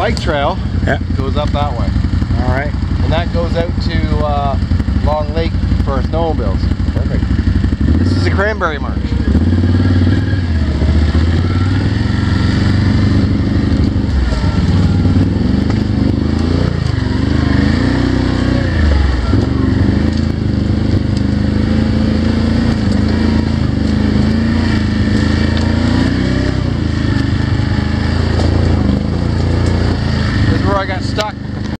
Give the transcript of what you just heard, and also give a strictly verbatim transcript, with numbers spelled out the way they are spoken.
bike trail Yeah. goes up that way. All right. And that goes out to uh, Long Lake for snowmobiles. Perfect. This is a cranberry marsh.